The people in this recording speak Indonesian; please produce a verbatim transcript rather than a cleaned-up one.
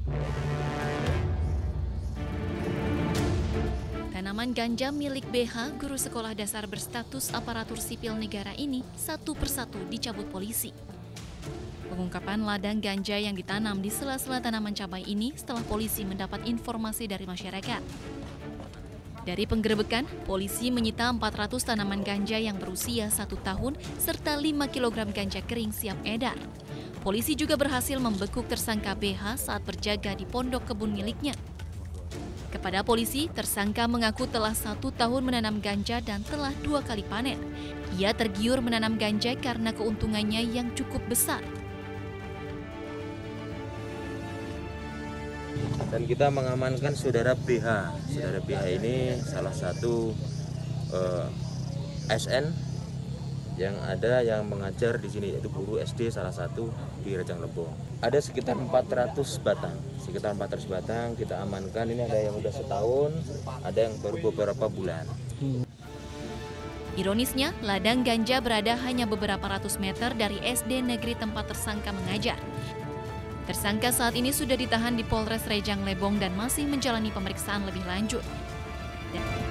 Tanaman ganja milik B H, guru sekolah dasar berstatus aparatur sipil negara ini, satu persatu dicabut polisi. Pengungkapan ladang ganja yang ditanam di sela-sela tanaman cabai ini setelah polisi mendapat informasi dari masyarakat. Dari penggerebekan, polisi menyita empat ratus tanaman ganja yang berusia satu tahun serta lima kilogram ganja kering siap edar. Polisi juga berhasil membekuk tersangka B H saat berjaga di pondok kebun miliknya. Kepada polisi, tersangka mengaku telah satu tahun menanam ganja dan telah dua kali panen. Ia tergiur menanam ganja karena keuntungannya yang cukup besar. Dan kita mengamankan saudara B H. Saudara B H ini salah satu eh, S N yang ada yang mengajar di sini, yaitu guru S D salah satu di Rejang Lebong. Ada sekitar empat ratus batang, sekitar empat ratus batang kita amankan. Ini ada yang udah setahun, ada yang baru beberapa bulan. Ironisnya, ladang ganja berada hanya beberapa ratus meter dari S D negeri tempat tersangka mengajar. Tersangka saat ini sudah ditahan di Polres Rejang Lebong dan masih menjalani pemeriksaan lebih lanjut. Dan